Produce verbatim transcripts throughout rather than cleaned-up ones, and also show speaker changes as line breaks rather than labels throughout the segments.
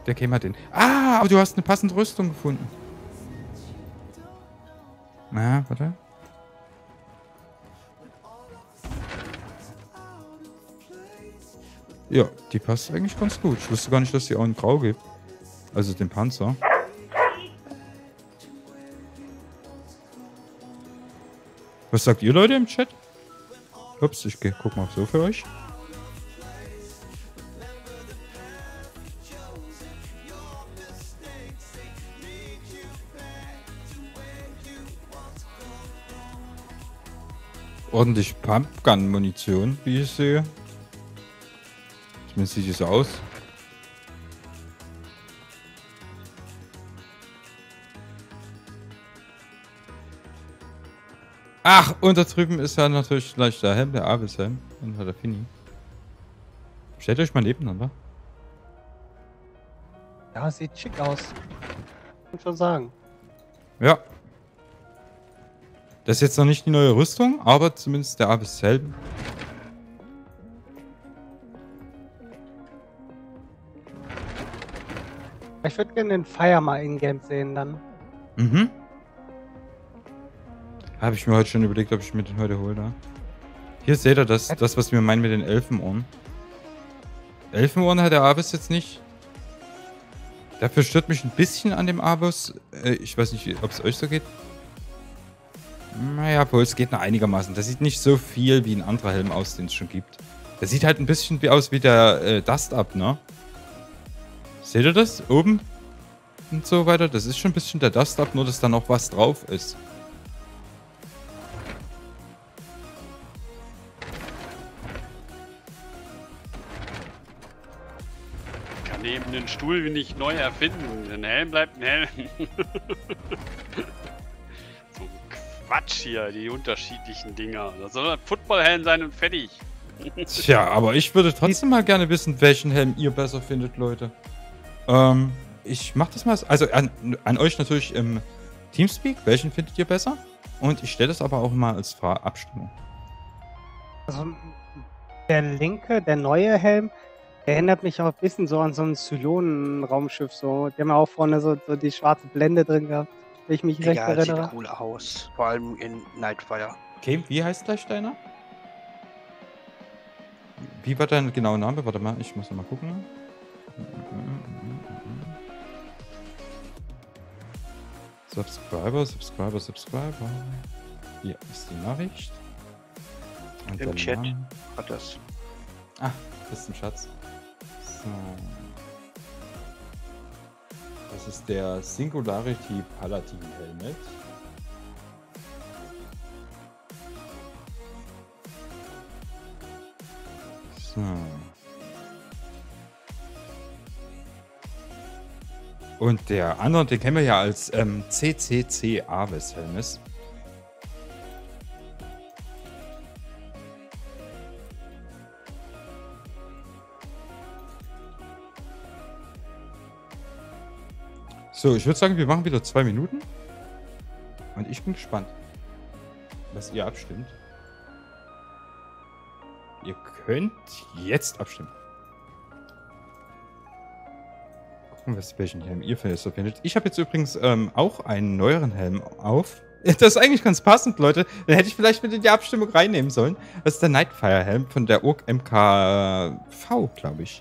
der Game hat den. Ah, aber du hast eine passende Rüstung gefunden. Na, warte. Ja, die passt eigentlich ganz gut. Ich wusste gar nicht, dass die auch in Grau gibt. Also den Panzer. Was sagt ihr, Leute, im Chat? Ups, ich geh, guck mal so für euch. Ordentlich Pumpgun-Munition, wie ich sehe. Zumindest sieht es aus. Ach, und da drüben ist ja natürlich gleich der Helm, der Avis-Helm. Und der Fini. Stellt euch mal nebeneinander.
Ja, sieht schick aus. Kann schon sagen.
Ja. Das ist jetzt noch nicht die neue Rüstung, aber zumindest der Avis-Helm.
Ich würde gerne den Fire mal in-game sehen dann.
Mhm. Habe ich mir heute schon überlegt, ob ich mir den heute hole. Da. Hier seht ihr das, das, was wir meinen mit den Elfenohren. Elfenohren hat der Avis jetzt nicht. Dafür stört mich ein bisschen an dem Avis. Äh, ich weiß nicht, ob es euch so geht. Naja, wohl, es geht noch einigermaßen. Das sieht nicht so viel wie ein anderer Helm aus, den es schon gibt. Der sieht halt ein bisschen wie aus wie der äh, Dust Up, ne? Seht ihr das? Oben? Und so weiter. Das ist schon ein bisschen der Dust Up, nur dass da noch was drauf ist.
Kann eben den Stuhl nicht neu erfinden. Ein Helm bleibt ein Helm. So Quatsch hier, die unterschiedlichen Dinger. Das soll ein Footballhelm sein und fertig.
Tja, aber ich würde trotzdem mal gerne wissen, welchen Helm ihr besser findet, Leute. Ähm, ich mach das mal. Also an, an euch natürlich im Teamspeak. Welchen findet ihr besser? Und ich stelle das aber auch mal als Fra- Abstimmung.
Also der linke, der neue Helm, der erinnert mich auch ein bisschen so an so ein Zylonen-Raumschiff. So. Die haben ja auch vorne so, so die schwarze Blende drin gehabt, wenn ich mich recht
Ja, sieht
erinnere.
cool aus. Vor allem in Nightfire.
Okay, wie heißt gleich deiner? Wie war dein genauer Name? Warte mal, ich muss noch mal gucken. Subscriber, Subscriber, Subscriber. Hier ist die Nachricht. Und
Im
der
Chat
Name.
hat das.
Ah, das ist ein Schatz. So. Das ist der Singularity Paladin Helmet. So. Und der andere, den kennen wir ja als ähm, C C C Avis Helmes. So, ich würde sagen, wir machen wieder zwei Minuten. Und ich bin gespannt, was ihr abstimmt. Ihr könnt jetzt abstimmen. Gucken, was, welchen Helm ihr so findet. Ich habe jetzt übrigens ähm, auch einen neueren Helm auf. Das ist eigentlich ganz passend, Leute. Den hätte ich vielleicht mit in die Abstimmung reinnehmen sollen. Das ist der Nightfire Helm von der O G M K V, glaube ich.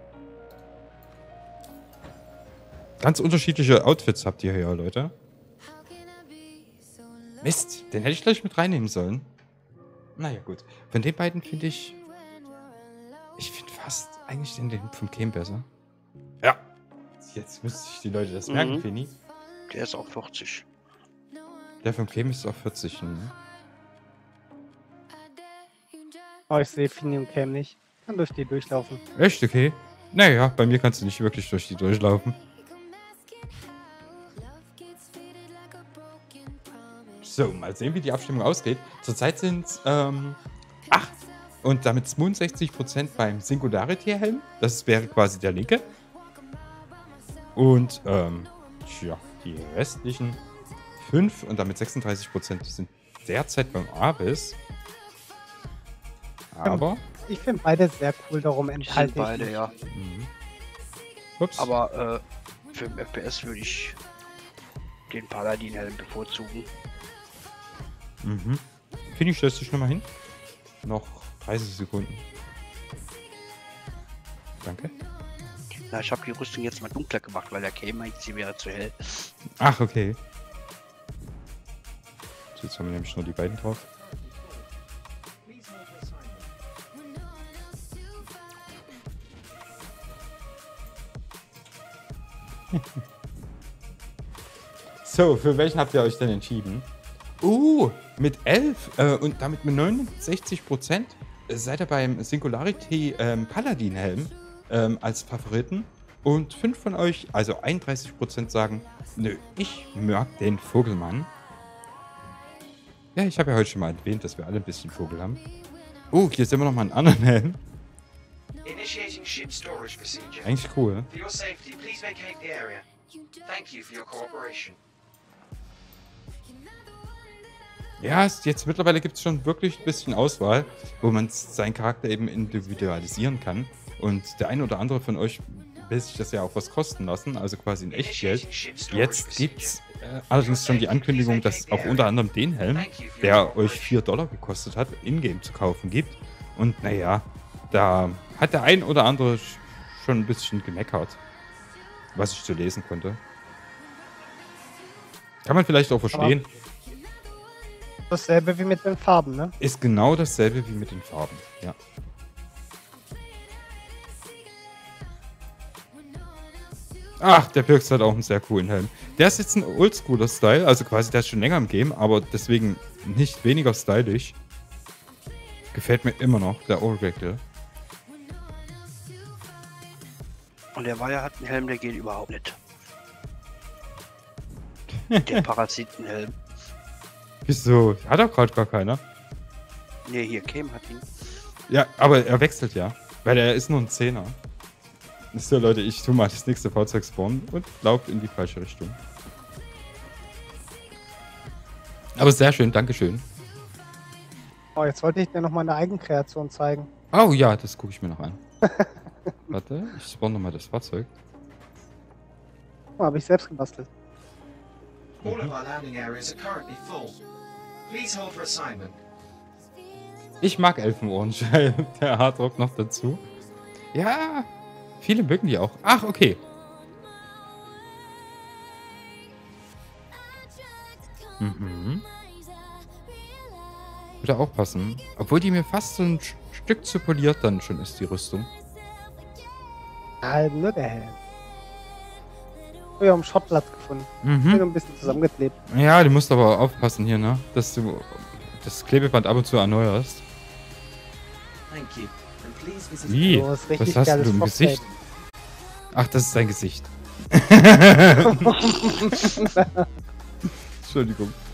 Ganz unterschiedliche Outfits habt ihr hier, Leute. Mist, den hätte ich gleich mit reinnehmen sollen. Naja, gut. Von den beiden finde ich... Ich finde fast eigentlich den, den vom Game besser. Ja. Jetzt müsste sich die Leute das
Mhm.
merken, Fini.
Der ist auch vierzig.
Der vom Game ist auf vierzig. Ne?
Oh, ich sehe Fini und Cam nicht. Kann durch die durchlaufen.
Echt? Okay. Naja, bei mir kannst du nicht wirklich durch die durchlaufen. So, mal sehen, wie die Abstimmung ausgeht. Zurzeit sind es ähm, acht und damit zweiundsechzig Prozent beim Singularity-Helm. Das wäre quasi der linke. Und, ähm, tja, die restlichen fünf und damit sechsunddreißig Prozent sind derzeit beim Avis. Aber...
Ich finde beide sehr cool, darum
Die sind
enthalte ich
beide,
mich.
ja.
Mhm. Ups.
Aber äh, für den F P S würde ich den Paladin-Helm bevorzugen.
Mhm. Finde ich, stellst dich nochmal hin. Noch dreißig Sekunden. Danke.
Na, ich habe die Rüstung jetzt mal dunkler gemacht, weil der Came meint, sie wäre zu hell.
Ach, okay. So, jetzt haben wir nämlich nur die beiden drauf. So, für welchen habt ihr euch denn entschieden? Uh, mit elf äh, und damit mit neunundsechzig Prozent seid ihr beim Singularity ähm, Paladin Helm ähm, als Favoriten. Und fünf von euch, also einunddreißig Prozent sagen, nö, ich mag den Vogelmann. Ja, ich habe ja heute schon mal erwähnt, dass wir alle ein bisschen Vogel haben. Oh, hier sehen wir nochmal einen anderen Helm.
Initiating ship storage procedure.
Eigentlich cool.
For your safety, please vacate the area. Thank you for your cooperation.
Ja, es- jetzt mittlerweile gibt es schon wirklich ein bisschen Auswahl, wo man seinen Charakter eben individualisieren kann. Und der eine oder andere von euch will sich das ja auch was kosten lassen, also quasi in Echtgeld.
Initiating ship storage
Jetzt gibt es
procedure.
äh, allerdings schon die Ankündigung, dass es auch unter anderem den Helm, der euch vier Dollar gekostet hat, in-game zu kaufen gibt. Und naja, da hat der ein oder andere sch- schon ein bisschen gemeckert, was ich so lesen konnte. Kann man vielleicht auch verstehen.
Dasselbe wie mit den Farben, ne?
Ist genau dasselbe wie mit den Farben, ja. Ach, der Pirx hat auch einen sehr coolen Helm. Der ist jetzt ein oldschooler Style, also quasi der ist schon länger im Game, aber deswegen nicht weniger stylisch. Gefällt mir immer noch, der Oracle.
Und der Weiher hat einen Helm, der geht überhaupt nicht. Den Parasitenhelm.
Wieso? Hat er gerade gar keiner?
Ne, hier, Came hat ihn.
Ja, aber er wechselt ja, weil er ist nur ein Zehner. So Leute, ich tu mal das nächste Fahrzeug spawnen und lauf in die falsche Richtung. Aber sehr schön, Dankeschön.
Oh, jetzt wollte ich dir noch mal eine Eigenkreation zeigen.
Oh ja, das gucke ich mir noch an. Warte, ich spawn nochmal das Fahrzeug.
Oh, habe ich selbst gebastelt.
All of our landing areas are currently full. Please hold for assignment.
Ich mag Elfenohren, schreibt der Hardrock noch dazu. Ja, viele mögen die auch. Ach, okay. Mhm. Würde auch passen. Obwohl die mir fast so ein Sch- Stück zu poliert dann schon ist, die Rüstung.
Halt nur der Helm. Früher am Schrottplatz gefunden. Bin
Mhm.
ein bisschen zusammengeklebt.
Ja, du musst aber aufpassen hier, ne? Dass du das Klebeband ab und zu erneuerst.
Thank you. And please visit
Wie?
So, ist richtig
Was hast
geiles
du im
Foxtail.
Gesicht? Ach, das ist dein Gesicht. Entschuldigung.